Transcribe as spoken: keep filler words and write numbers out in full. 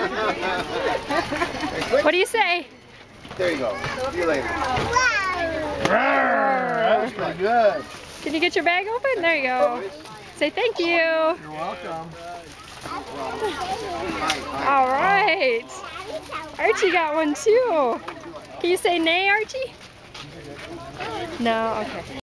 What do you say? There you go. See you later. That was pretty good. Can you get your bag open? There you go. Say thank you. You're welcome. All right. Archie got one too. Can you say nay, Archie? No? Okay.